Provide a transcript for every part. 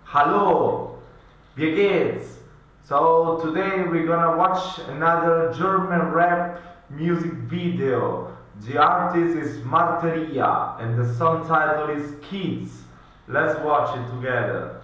Hallo, wie geht's? So today we're gonna watch another German rap music video. The artist is Marteria and the song title is Kids. Let's watch it together.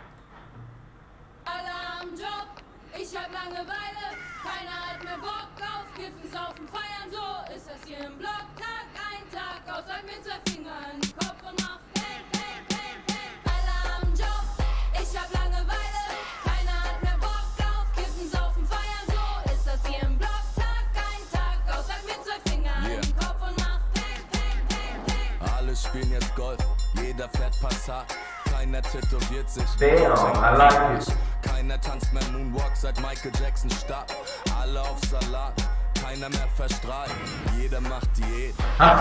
Alle am Job, ich hab Langeweile, keiner hat mehr Bock auf Kiffen, Saufen, Feiern, so ist das hier im Block. Tag ein, Tag aus, sag mir zwei Finger in den Kopf und mach Peng, Peng, Peng, Peng. Alle am Job, ich hab Langeweile, keiner hat mehr Bock auf Kiffen, Saufen, Feiern, so ist das hier im Block. Tag ein, Tag aus, sag mir zwei Finger in den Kopf und mach Peng, Peng, Peng, Peng. Alle spielen jetzt Golf, jeder fährt Passat. Keiner tätowiert sich, Damn, I like it. keiner tanzt mehr Moonwalk seit Michael Jackson starb. Alle auf Salat, keiner mehr verstrahlt, jeder macht Diät.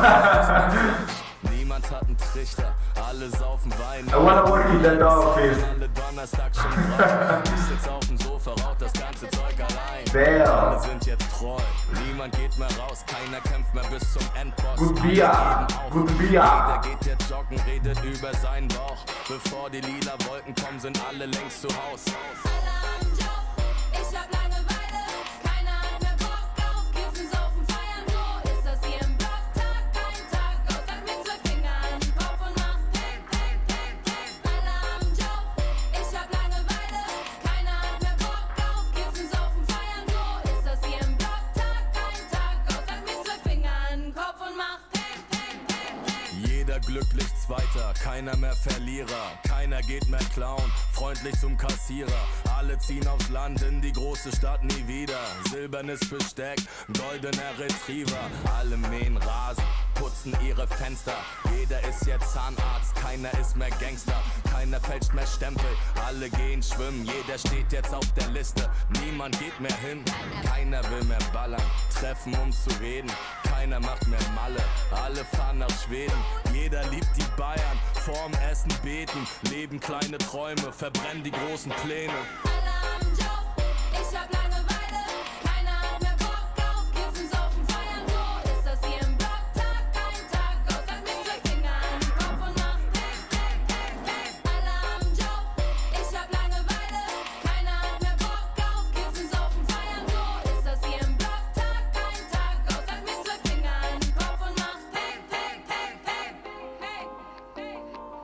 Niemand hat einen Trichter, alle saufen Wein. I wanna work in that office. Alle Donnerstag schon drauf. Ich sitz auf dem Sofa, rauch das ganze Zeug allein. Damn. Alle sind jetzt treu, niemand geht mehr raus, keiner kämpft mehr bis zum Endboss. Good Bier, good Jeder Bier. geht jetzt joggen, redet über seinen Bauch. Bevor die lila Wolken kommen, sind alle längst zu Haus. Alle am Job, ich hab Langeweile, keiner hat mehr Bock auf Kiffen, Saufen, Feiern, so ist das hier im Block. Tag ein, Tag aus, sag mir zwei Finger in den Kopf und mach Peng, Peng, Peng, Peng. Alle am Job, ich hab Langeweile, keiner hat mehr Bock auf Kiffen, Saufen, Feiern, so ist das hier im Block. Tag ein, Tag aus, sag mir zwei Finger in den Kopf und mach Peng, Peng, Peng, Peng. Jeder glücklich Zweiter, keiner mehr Verlierer. Keiner geht mehr klauen, freundlich zum Kassierer. Alle ziehen aufs Land, in die große Stadt nie wieder. Silbernes Besteck, goldener Retriever. Alle mähen Rasen, putzen ihre Fenster. Jeder ist jetzt Zahnarzt, keiner ist mehr Gangster. Keiner fälscht mehr Stempel, alle gehen schwimmen. Jeder steht jetzt auf der Liste, niemand geht mehr hin. Keiner will mehr ballern, treffen um zu reden. Keiner macht mehr Malle, alle fahren nach Schweden. Jeder liebt die Bayern, vorm Essen beten. Leben kleine Träume, verbrennen die großen Pläne. Alle am Job, ich hab Langeweile, keiner hat mehr Bock auf Kiffen, Saufen, Feiern, so ist das hier im Block. Tag ein, Tag aus, sag mir zwei Finger in den Kopf und mach Peng, Peng, Peng, Peng. Alle am Job, ich hab Langeweile, keiner hat mehr Bock auf Kiffen, Saufen, Feiern, so ist das hier im Block. Tag ein, Tag aus, sag mir zwei Finger in den Kopf und mach Peng, Peng, Peng, Peng, Peng, Peng.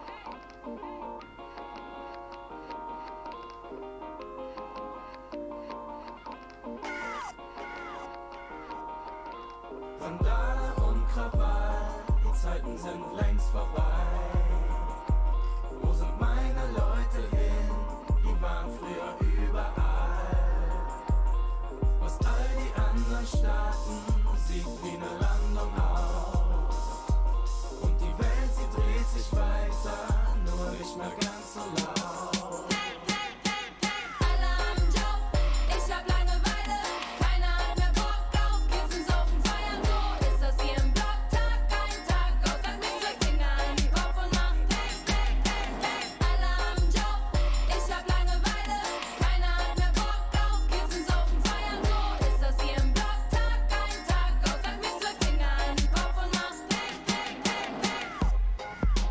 Randale und Krawall, die Zeiten sind längst vorbei. Wo sind meine Leute hin? Die waren früher überall. Was all die anderen Staaten sieht wie eine Landung aus. Und die Welt, sie dreht sich weiter, nur nicht mehr ganz so laut. Alle am Job, ich hab Langeweile, keiner hat mehr Bock auf Kiffen, Saufen, Feiern, so ist das hier im Block. Tag ein, Tag aus, sag mir zwei Finger in den Kopf und mach Peng, Peng, Peng, Peng. Alle am Job, ich hab Langeweile, keiner hat mehr Bock auf Kiffen, Saufen, Feiern, so ist das hier im Block. Tag ein, Tag aus, sag mir zwei Finger in den Kopf und mach Peng, Peng, Peng, Peng.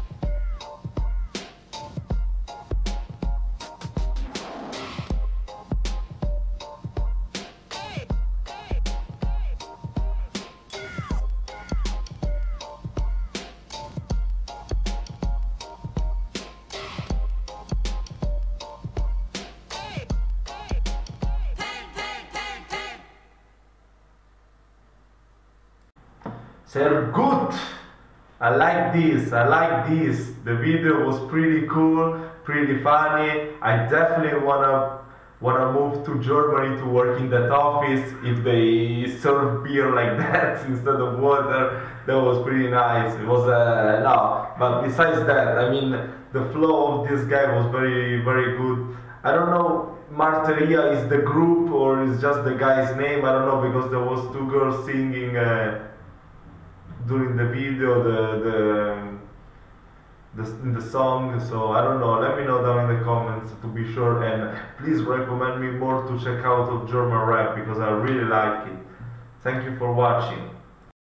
Sehr gut. I like this. I like this. The video was pretty cool, pretty funny. I definitely wanna move to Germany to work in that office. If they serve beer like that instead of water, that was pretty nice. It was no, but besides that, I mean, the flow of this guy was very, very good. I don't know, Marteria is the group or is just the guy's name. I don't know because there was two girls singing. During the video, in the song, so I don't know. Let me know down in the comments to be sure, and please recommend me more to check out of German rap because I really like it. Thank you for watching.